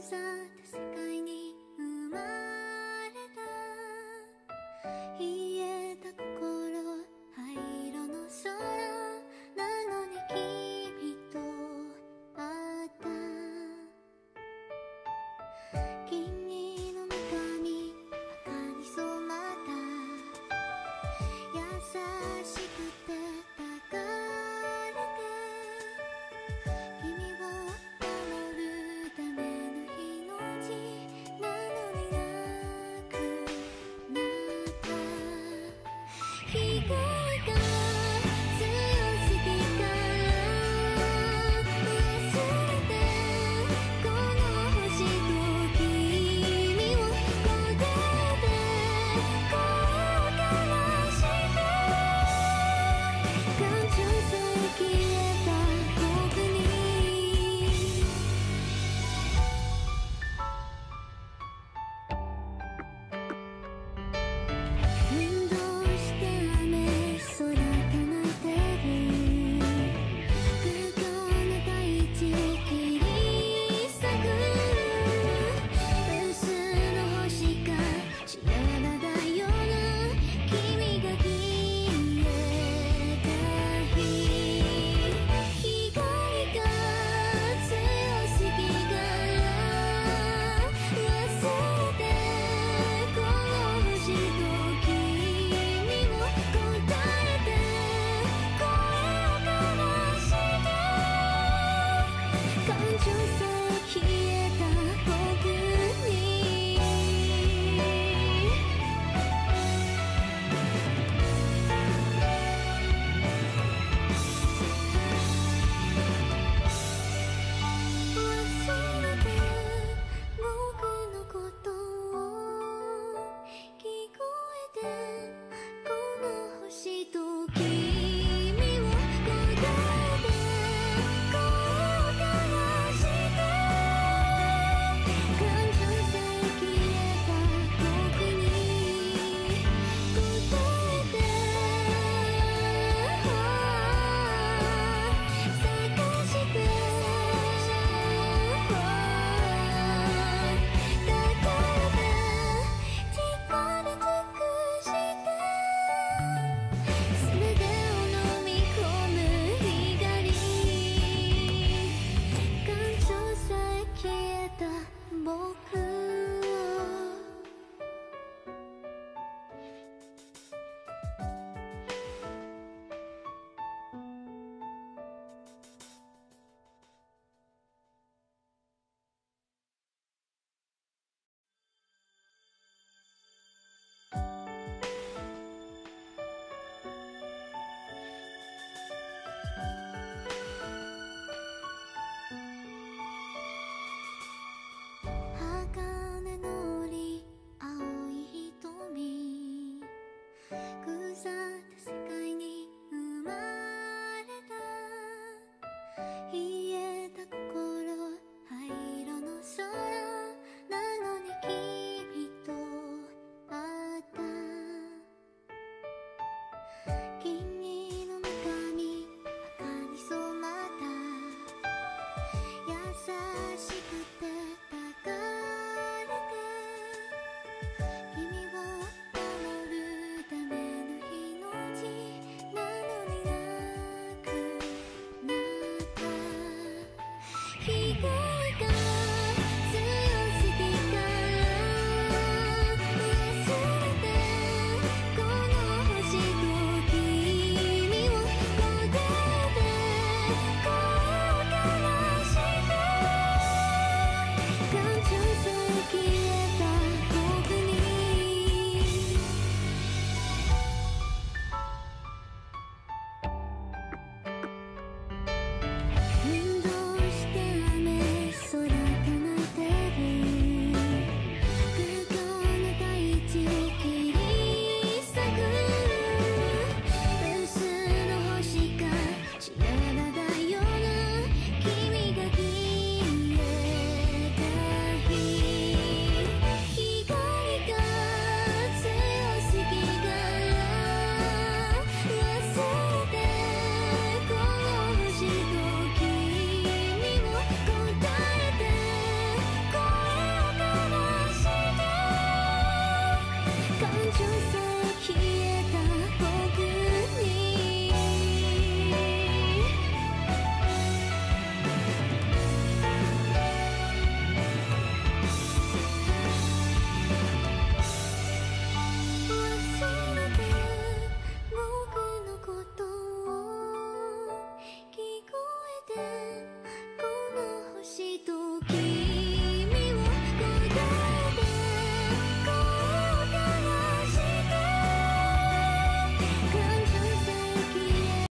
さった世界に生まれた。癒えた心、灰色の空なのに君と会った。君の瞳赤に染まった優しくて抱かれて、君を守るための命なのになくなった。光が強すぎから忘れて、この星と君を答えて、声を交わして感情さえ消えた僕に。運動して雨空叶えてる空間の大地切り裂く薄の星が散らばるような君が消えた日、光が強すぎから忘れて、この星と君を答えて声を交わして感情さえ消えた僕に。忘れて僕のことを聞こえて、この星と君を答えて声を交わして感情さえ消えた僕に答えて探して抱かれて力尽くして全てを飲み込む光、感情さえ消えた僕